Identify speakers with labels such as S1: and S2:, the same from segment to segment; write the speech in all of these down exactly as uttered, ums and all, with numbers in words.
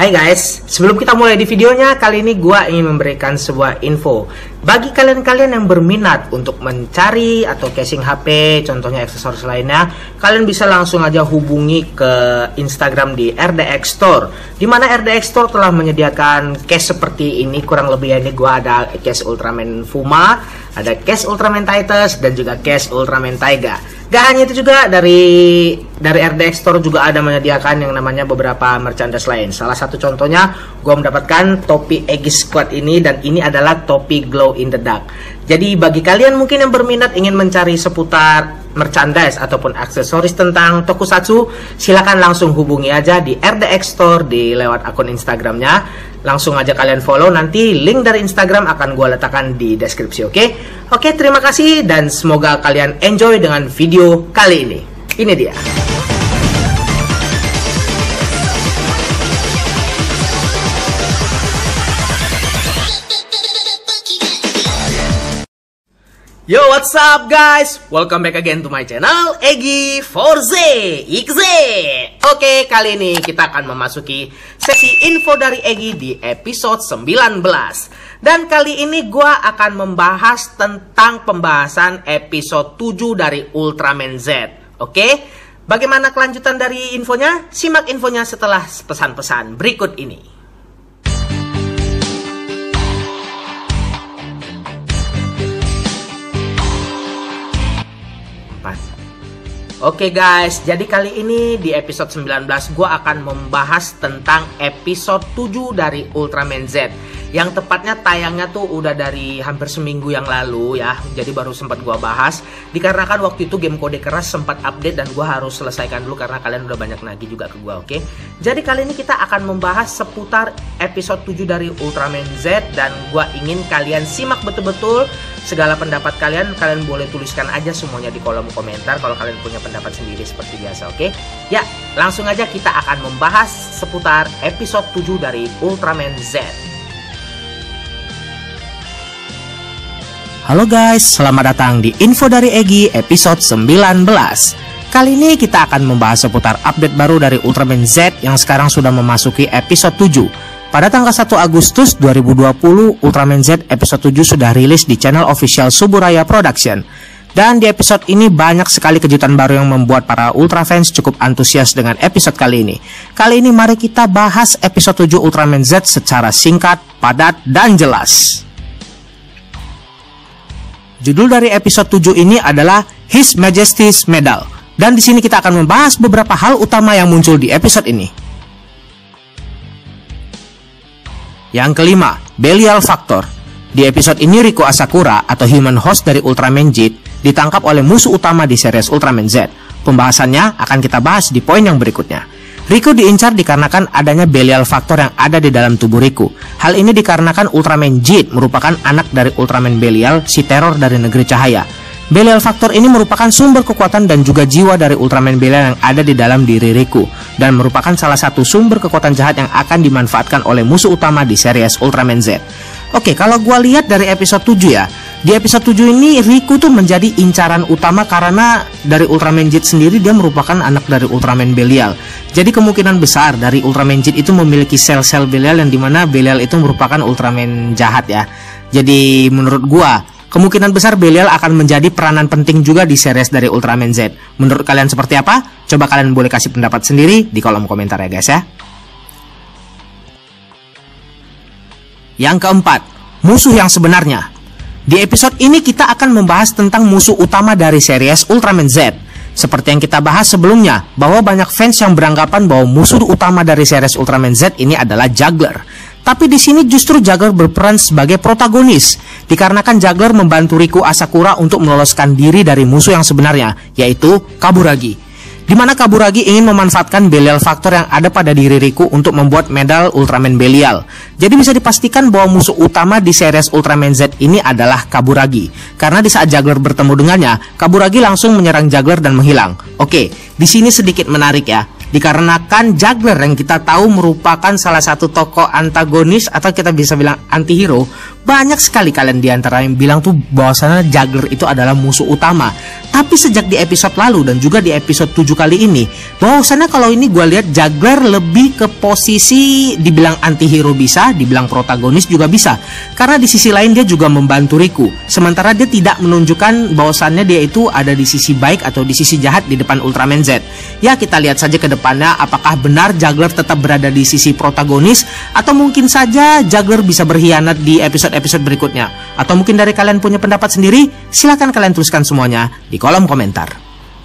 S1: Hai guys, sebelum kita mulai di videonya, kali ini gua ingin memberikan sebuah info. Bagi kalian-kalian yang berminat untuk mencari atau casing H P, contohnya aksesoris lainnya, kalian bisa langsung aja hubungi ke Instagram di R D X Store. Dimana R D X Store telah menyediakan case seperti ini, kurang lebih ini gua ada case Ultraman Fuma, ada case Ultraman Titus, dan juga case Ultraman Taiga. Gak hanya itu juga, dari dari R D X Store juga ada menyediakan yang namanya beberapa merchandise lain. Salah satu contohnya, gue mendapatkan topi Aegis Squad ini, dan ini adalah topi Glow in the Dark. Jadi bagi kalian mungkin yang berminat ingin mencari seputar merchandise ataupun aksesoris tentang Tokusatsu, silakan langsung hubungi aja di R D X Store di lewat akun Instagramnya. Langsung aja kalian follow, nanti link dari Instagram akan gue letakkan di deskripsi, oke? Okay? Oke, okay, terima kasih dan semoga kalian enjoy dengan video kali ini. Ini dia. Yo, what's up guys? Welcome back again to my channel Egi four Z X Z. Oke, kali ini kita akan memasuki sesi info dari Egi di episode sembilan belas. Dan kali ini gua akan membahas tentang pembahasan episode tujuh dari Ultraman Z. Oke? Bagaimana kelanjutan dari infonya? Simak infonya setelah pesan-pesan berikut ini. Oke guys, jadi kali ini di episode sembilan belas gue akan membahas tentang episode tujuh dari Ultraman Z. Yang tepatnya tayangnya tuh udah dari hampir seminggu yang lalu ya. Jadi baru sempat gue bahas, dikarenakan waktu itu game kode keras sempat update dan gue harus selesaikan dulu karena kalian udah banyak nagih juga ke gue, oke? Jadi kali ini kita akan membahas seputar episode tujuh dari Ultraman Z. Dan gue ingin kalian simak betul-betul segala pendapat kalian. Kalian boleh tuliskan aja semuanya di kolom komentar kalau kalian punya pendapat sendiri seperti biasa, oke? Ya, langsung aja kita akan membahas seputar episode tujuh dari Ultraman Z. Halo guys, selamat datang di info dari Egi episode sembilan belas. Kali ini kita akan membahas seputar update baru dari Ultraman Z yang sekarang sudah memasuki episode tujuh. Pada tanggal satu Agustus dua ribu dua puluh, Ultraman Z episode tujuh sudah rilis di channel official Suburaya Production. Dan di episode ini banyak sekali kejutan baru yang membuat para Ultra fans cukup antusias dengan episode kali ini. Kali ini mari kita bahas episode tujuh Ultraman Z secara singkat, padat, dan jelas. Judul dari episode tujuh ini adalah His Majesty's Medal. Dan di sini kita akan membahas beberapa hal utama yang muncul di episode ini. Yang kelima, Belial Factor. Di episode ini Riku Asakura atau Human Host dari Ultraman Z ditangkap oleh musuh utama di series Ultraman Z. Pembahasannya akan kita bahas di poin yang berikutnya. Riku diincar dikarenakan adanya Belial Factor yang ada di dalam tubuh Riku. Hal ini dikarenakan Ultraman Z merupakan anak dari Ultraman Belial, si teror dari negeri cahaya. Belial Factor ini merupakan sumber kekuatan dan juga jiwa dari Ultraman Belial yang ada di dalam diri Riku, dan merupakan salah satu sumber kekuatan jahat yang akan dimanfaatkan oleh musuh utama di series Ultraman Z. Oke, kalau gua lihat dari episode tujuh ya, di episode tujuh ini Riku tuh menjadi incaran utama karena dari Ultraman Z sendiri dia merupakan anak dari Ultraman Belial. Jadi kemungkinan besar dari Ultraman Z itu memiliki sel-sel Belial yang dimana Belial itu merupakan Ultraman jahat ya. Jadi menurut gua kemungkinan besar Belial akan menjadi peranan penting juga di series dari Ultraman Z. Menurut kalian seperti apa? Coba kalian boleh kasih pendapat sendiri di kolom komentar ya guys ya. Yang keempat, musuh yang sebenarnya. Di episode ini kita akan membahas tentang musuh utama dari series Ultraman Z. Seperti yang kita bahas sebelumnya, bahwa banyak fans yang beranggapan bahwa musuh utama dari series Ultraman Z ini adalah Juggler. Tapi di sini justru Juggler berperan sebagai protagonis, dikarenakan Juggler membantu Riku Asakura untuk meloloskan diri dari musuh yang sebenarnya, yaitu Kaburagi. Di mana Kaburagi ingin memanfaatkan Belial Factor yang ada pada diri Riku untuk membuat medal Ultraman Belial. Jadi bisa dipastikan bahwa musuh utama di series Ultraman Z ini adalah Kaburagi. Karena di saat Juggler bertemu dengannya, Kaburagi langsung menyerang Juggler dan menghilang. Oke, di sini sedikit menarik ya. Dikarenakan Juggler yang kita tahu merupakan salah satu tokoh antagonis atau kita bisa bilang antihero, banyak sekali kalian diantara yang bilang tuh bahwasanya Juggler itu adalah musuh utama. Tapi sejak di episode lalu dan juga di episode tujuh kali ini, bahwasannya kalau ini gue lihat Juggler lebih ke posisi dibilang antihero bisa, dibilang protagonis juga bisa. Karena di sisi lain dia juga membantu Riku. Sementara dia tidak menunjukkan bahwasannya dia itu ada di sisi baik atau di sisi jahat di depan Ultraman Z. Ya, kita lihat saja ke depannya apakah benar Juggler tetap berada di sisi protagonis atau mungkin saja Juggler bisa berkhianat di episode-episode berikutnya. Atau mungkin dari kalian punya pendapat sendiri? Silahkan kalian tuliskan semuanya di kolom komentar.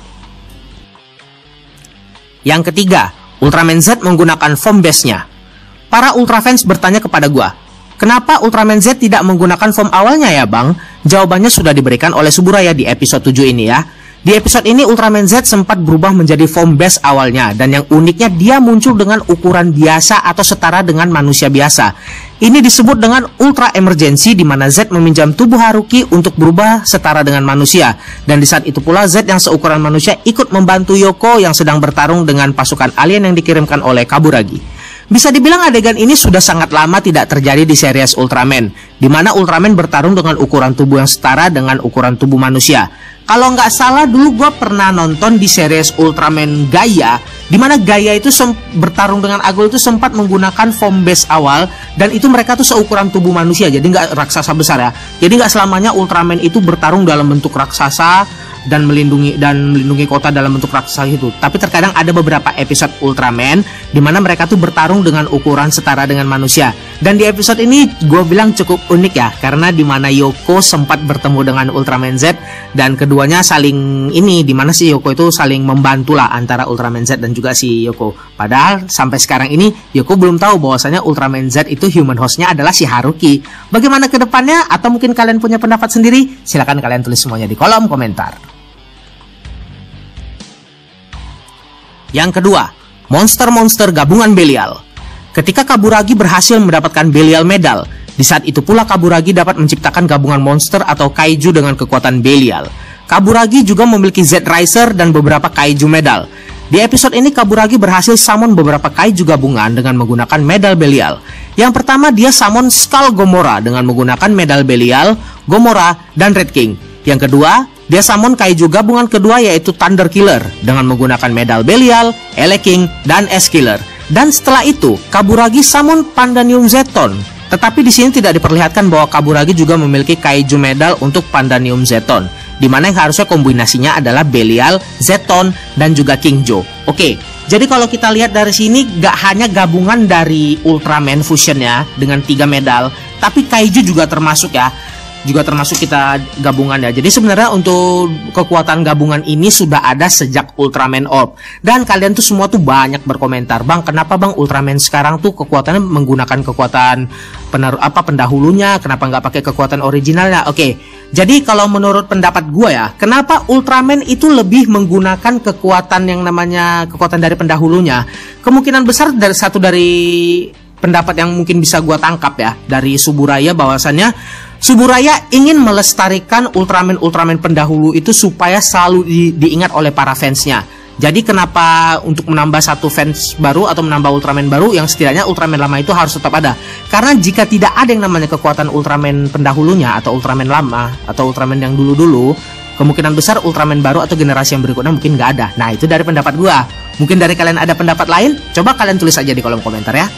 S1: Yang ketiga, Ultraman Z menggunakan foam base-nya. Para Ultra fans bertanya kepada gua, kenapa Ultraman Z tidak menggunakan foam awalnya ya bang? Jawabannya sudah diberikan oleh Suburaya di episode tujuh ini ya. Di episode ini Ultraman Z sempat berubah menjadi foam base awalnya, dan yang uniknya dia muncul dengan ukuran biasa atau setara dengan manusia biasa. Ini disebut dengan Ultra Emergency, di mana Z meminjam tubuh Haruki untuk berubah setara dengan manusia. Dan di saat itu pula Z yang seukuran manusia ikut membantu Yoko yang sedang bertarung dengan pasukan alien yang dikirimkan oleh Kaburagi. Bisa dibilang adegan ini sudah sangat lama tidak terjadi di series Ultraman, di mana Ultraman bertarung dengan ukuran tubuh yang setara dengan ukuran tubuh manusia. Kalau nggak salah dulu gue pernah nonton di series Ultraman Gaia, di mana Gaia itu bertarung dengan Agol itu sempat menggunakan foam base awal, dan itu mereka tuh seukuran tubuh manusia, jadi nggak raksasa besar ya. Jadi nggak selamanya Ultraman itu bertarung dalam bentuk raksasa dan melindungi dan melindungi kota dalam bentuk raksasa itu. Tapi terkadang ada beberapa episode Ultraman di mana mereka tuh bertarung dengan ukuran setara dengan manusia. Dan di episode ini gue bilang cukup unik ya, karena di mana Yoko sempat bertemu dengan Ultraman Z dan keduanya saling ini, di mana si Yoko itu saling membantu lah antara Ultraman Z dan juga si Yoko. Padahal sampai sekarang ini Yoko belum tahu bahwasanya Ultraman Z itu human hostnya adalah si Haruki. Bagaimana ke depannya? Atau mungkin kalian punya pendapat sendiri? Silahkan kalian tulis semuanya di kolom komentar. Yang kedua, monster-monster gabungan Belial. Ketika Kaburagi berhasil mendapatkan Belial Medal, di saat itu pula Kaburagi dapat menciptakan gabungan monster atau kaiju dengan kekuatan Belial. Kaburagi juga memiliki Z-Riser dan beberapa kaiju medal. Di episode ini Kaburagi berhasil summon beberapa kaiju gabungan dengan menggunakan medal Belial. Yang pertama dia summon Skull Gomora dengan menggunakan medal Belial, Gomora, dan Red King. Yang kedua, dia summon kaiju gabungan kedua yaitu Thunder Killer dengan menggunakan medal Belial, Ele King, dan S Killer. Dan setelah itu, Kaburagi summon Pandanium Zeton. Tetapi di sini tidak diperlihatkan bahwa Kaburagi juga memiliki kaiju medal untuk Pandanium Zeton, di mana yang harusnya kombinasinya adalah Belial, Zeton, dan juga King Joe. Oke, jadi kalau kita lihat dari sini gak hanya gabungan dari Ultraman Fusionnya dengan tiga medal, tapi kaiju juga termasuk ya. Juga termasuk kita gabungan ya. Jadi sebenarnya untuk kekuatan gabungan ini sudah ada sejak Ultraman Orb. Dan kalian tuh semua tuh banyak berkomentar, bang, kenapa bang Ultraman sekarang tuh kekuatannya menggunakan kekuatan penaruh apa pendahulunya, kenapa nggak pakai kekuatan originalnya? Oke, jadi kalau menurut pendapat gue ya, kenapa Ultraman itu lebih menggunakan kekuatan yang namanya kekuatan dari pendahulunya? Kemungkinan besar dari satu dari pendapat yang mungkin bisa gue tangkap ya dari Suburaya, bahwasannya Suburaya ingin melestarikan Ultraman-Ultraman pendahulu itu supaya selalu di, diingat oleh para fansnya. Jadi kenapa untuk menambah satu fans baru atau menambah Ultraman baru, yang setidaknya Ultraman lama itu harus tetap ada. Karena jika tidak ada yang namanya kekuatan Ultraman pendahulunya atau Ultraman lama atau Ultraman yang dulu-dulu, kemungkinan besar Ultraman baru atau generasi yang berikutnya mungkin nggak ada. Nah, itu dari pendapat gua. Mungkin dari kalian ada pendapat lain? Coba kalian tulis aja di kolom komentar ya.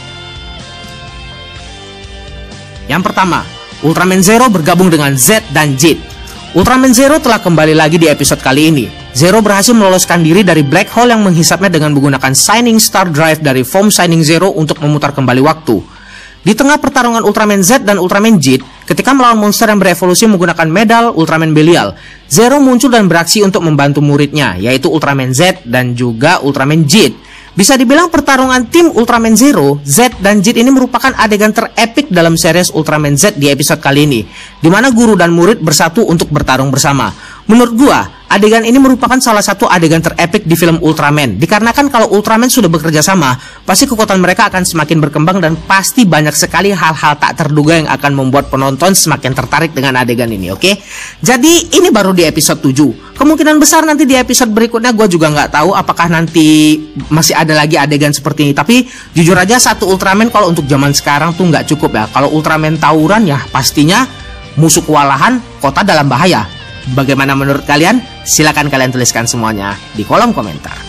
S1: Yang pertama, Ultraman Zero bergabung dengan Z dan Jit. Ultraman Zero telah kembali lagi di episode kali ini. Zero berhasil meloloskan diri dari black hole yang menghisapnya dengan menggunakan Shining Star Drive dari Foam Shining Zero untuk memutar kembali waktu. Di tengah pertarungan Ultraman Z dan Ultraman Jit, ketika melawan monster yang berevolusi menggunakan medal Ultraman Belial, Zero muncul dan beraksi untuk membantu muridnya, yaitu Ultraman Z dan juga Ultraman Jit. Bisa dibilang pertarungan tim Ultraman Zero, Z, dan Jit ini merupakan adegan terepik dalam series Ultraman Z di episode kali ini, di mana guru dan murid bersatu untuk bertarung bersama. Menurut gua, adegan ini merupakan salah satu adegan terepik di film Ultraman, dikarenakan kalau Ultraman sudah bekerja sama, pasti kekuatan mereka akan semakin berkembang dan pasti banyak sekali hal-hal tak terduga yang akan membuat penonton semakin tertarik dengan adegan ini, oke? Jadi ini baru di episode tujuh. Kemungkinan besar nanti di episode berikutnya gue juga nggak tahu apakah nanti masih ada lagi adegan seperti ini. Tapi jujur aja satu Ultraman kalau untuk zaman sekarang tuh nggak cukup ya. Kalau Ultraman tawuran ya pastinya musuh kewalahan, kota dalam bahaya. Bagaimana menurut kalian? Silakan kalian tuliskan semuanya di kolom komentar.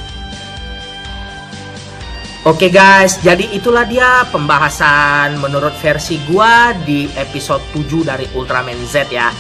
S1: Oke guys, jadi itulah dia pembahasan menurut versi gua di episode tujuh dari Ultraman Z ya.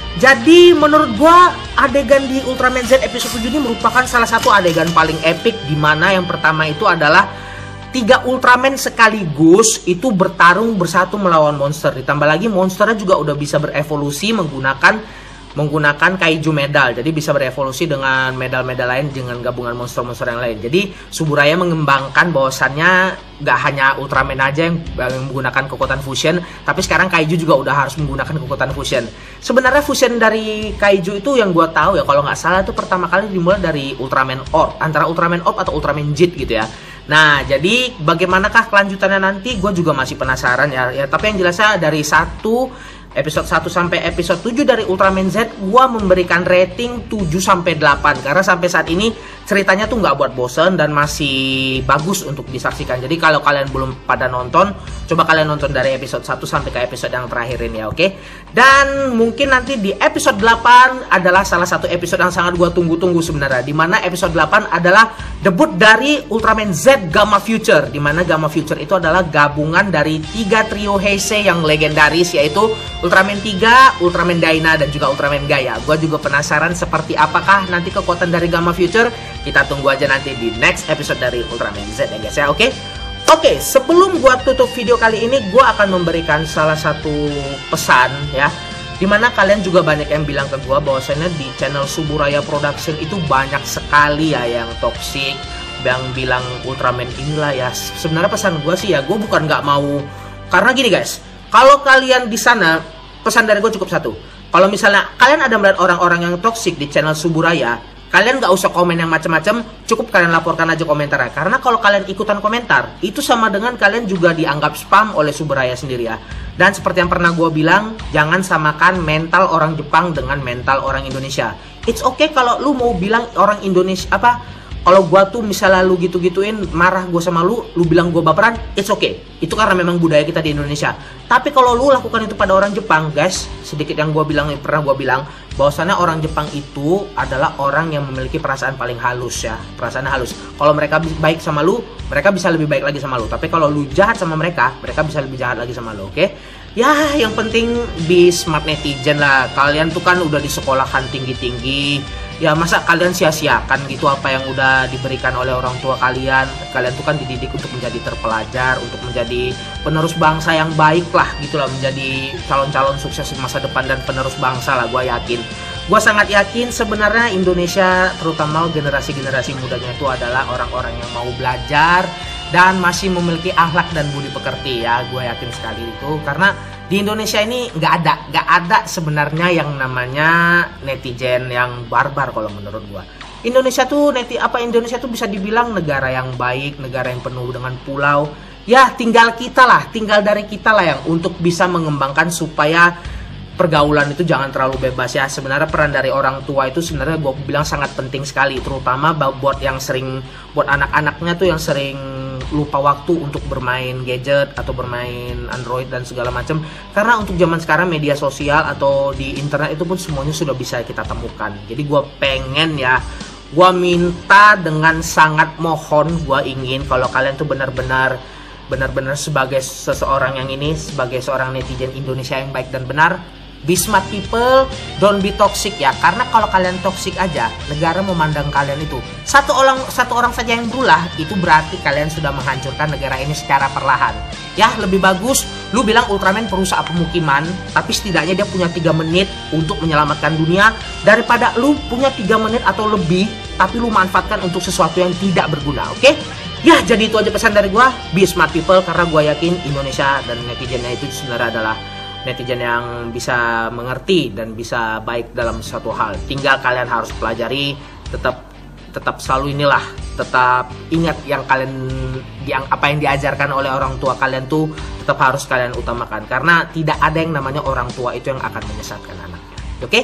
S1: Jadi menurut gua adegan di Ultraman Z episode tujuh ini merupakan salah satu adegan paling epic, di mana yang pertama itu adalah tiga Ultraman sekaligus itu bertarung bersatu melawan monster. Ditambah lagi monsternya juga udah bisa berevolusi menggunakan menggunakan kaiju medal, jadi bisa berevolusi dengan medal-medal lain dengan gabungan monster-monster yang lain. Jadi Suburaya mengembangkan bahwasannya gak hanya Ultraman aja yang menggunakan kekuatan fusion, tapi sekarang kaiju juga udah harus menggunakan kekuatan fusion. Sebenarnya fusion dari kaiju itu yang gue tahu ya, kalau nggak salah itu pertama kali dimulai dari Ultraman Orb, antara Ultraman Orb atau Ultraman Jet gitu ya. Nah, jadi bagaimanakah kelanjutannya nanti? Gue juga masih penasaran ya. Ya, tapi yang jelasnya dari satu episode satu sampai episode tujuh dari Ultraman Z, gua memberikan rating tujuh sampai delapan karena sampai saat ini ceritanya tuh nggak buat bosen dan masih bagus untuk disaksikan. Jadi kalau kalian belum pada nonton, coba kalian nonton dari episode satu sampai ke episode yang terakhir ini ya, oke? Dan mungkin nanti di episode delapan adalah salah satu episode yang sangat gua tunggu-tunggu sebenarnya, di mana episode delapan adalah debut dari Ultraman Z Gamma Future, di mana Gamma Future itu adalah gabungan dari tiga trio Heisei yang legendaris, yaitu Ultraman tiga, Ultraman Dyna, dan juga Ultraman Gaia. Gue juga penasaran seperti apakah nanti kekuatan dari Gamma Future. Kita tunggu aja nanti di next episode dari Ultraman Z ya guys ya, oke? Oke, sebelum gue tutup video kali ini, gue akan memberikan salah satu pesan ya, dimana kalian juga banyak yang bilang ke gue bahwasannya di channel Suburaya Production itu banyak sekali ya yang toxic, yang bilang Ultraman inilah ya. Sebenarnya pesan gue sih ya, gue bukan nggak mau, karena gini guys, kalau kalian di sana, pesan dari gue cukup satu. Kalau misalnya kalian ada melihat orang-orang yang toksik di channel Suburaya, kalian gak usah komen yang macam-macam, cukup kalian laporkan aja komentarnya. Karena kalau kalian ikutan komentar, itu sama dengan kalian juga dianggap spam oleh Suburaya sendiri ya. Dan seperti yang pernah gue bilang, jangan samakan mental orang Jepang dengan mental orang Indonesia. It's okay kalau lu mau bilang orang Indonesia apa, kalau gua tuh misalnya lu gitu-gituin, marah gua sama lu, lu bilang gua baperan, it's okay. Itu karena memang budaya kita di Indonesia. Tapi kalau lu lakukan itu pada orang Jepang, guys, sedikit yang gua bilang, yang pernah gua bilang, bahwasannya orang Jepang itu adalah orang yang memiliki perasaan paling halus ya, perasaannya halus. Kalau mereka baik sama lu, mereka bisa lebih baik lagi sama lu. Tapi kalau lu jahat sama mereka, mereka bisa lebih jahat lagi sama lu, oke? Okay? Ya, yang penting be smart netizen lah. Kalian tuh kan udah disekolahkan tinggi-tinggi. Ya masa kalian sia-siakan gitu apa yang udah diberikan oleh orang tua kalian. Kalian tuh kan dididik untuk menjadi terpelajar, untuk menjadi penerus bangsa yang baik lah gitu lah, menjadi calon-calon sukses di masa depan dan penerus bangsa lah, gue yakin. Gue sangat yakin sebenarnya Indonesia, terutama generasi-generasi mudanya itu adalah orang-orang yang mau belajar dan masih memiliki akhlak dan budi pekerti ya. Gue yakin sekali itu, karena di Indonesia ini nggak ada, nggak ada sebenarnya yang namanya netizen yang barbar kalau menurut gua. Indonesia tuh neti apa Indonesia tuh bisa dibilang negara yang baik, negara yang penuh dengan pulau. Ya tinggal kita lah, tinggal dari kita lah yang untuk bisa mengembangkan supaya pergaulan itu jangan terlalu bebas ya. Sebenarnya peran dari orang tua itu sebenarnya gua bilang sangat penting sekali, terutama buat yang sering, buat anak-anaknya tuh yang sering lupa waktu untuk bermain gadget atau bermain Android dan segala macam. Karena untuk zaman sekarang media sosial atau di internet itu pun semuanya sudah bisa kita temukan. Jadi gue pengen ya, gue minta dengan sangat mohon, gue ingin kalau kalian tuh benar-benar benar-benar sebagai seseorang yang ini, sebagai seorang netizen Indonesia yang baik dan benar, be smart people, don't be toxic ya. Karena kalau kalian toxic aja, negara memandang kalian itu satu orang satu orang saja yang berulah, itu berarti kalian sudah menghancurkan negara ini secara perlahan. Ya lebih bagus lu bilang Ultraman perusahaan pemukiman, tapi setidaknya dia punya tiga menit untuk menyelamatkan dunia, daripada lu punya tiga menit atau lebih tapi lu manfaatkan untuk sesuatu yang tidak berguna. Oke? Okay? Ya jadi itu aja pesan dari gua, be smart people, karena gua yakin Indonesia dan netizennya itu sebenarnya adalah netizen yang bisa mengerti dan bisa baik dalam suatu hal. Tinggal kalian harus pelajari, tetap tetap selalu inilah, tetap ingat yang kalian yang apa yang diajarkan oleh orang tua kalian tuh tetap harus kalian utamakan, karena tidak ada yang namanya orang tua itu yang akan menyesatkan anaknya. Oke?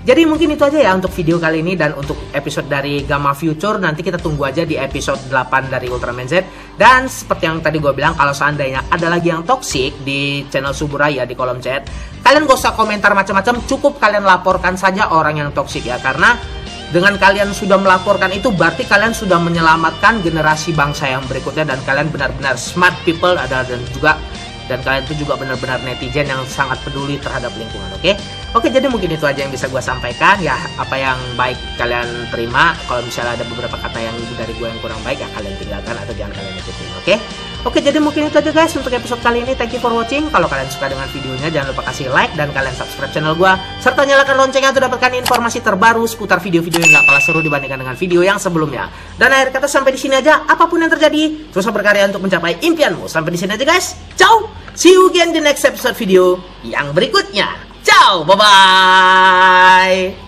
S1: jadi mungkin itu aja ya untuk video kali ini. Dan untuk episode dari Gamma Future nanti kita tunggu aja di episode delapan dari Ultraman Z. Dan seperti yang tadi gue bilang, kalau seandainya ada lagi yang toxic di channel Suburaya di kolom chat, kalian gak usah komentar macam-macam, cukup kalian laporkan saja orang yang toxic ya. Karena dengan kalian sudah melaporkan itu berarti kalian sudah menyelamatkan generasi bangsa yang berikutnya. Dan kalian benar-benar smart people ada, dan juga dan kalian itu juga benar-benar netizen yang sangat peduli terhadap lingkungan. Oke okay? Oke, jadi mungkin itu aja yang bisa gue sampaikan ya. Apa yang baik kalian terima, kalau misalnya ada beberapa kata yang dari gue yang kurang baik ya kalian tinggalkan atau jangan kalian ikutin. Oke okay? Oke, jadi mungkin itu aja guys untuk episode kali ini. Thank you for watching. Kalau kalian suka dengan videonya, jangan lupa kasih like dan kalian subscribe channel gue, serta nyalakan loncengnya untuk dapatkan informasi terbaru seputar video-video yang gak kalah seru dibandingkan dengan video yang sebelumnya. Dan akhir kata sampai di sini aja. Apapun yang terjadi, terus berkarya untuk mencapai impianmu. Sampai di sini aja guys. Ciao. See you again di next episode video yang berikutnya. Ciao, bye bye.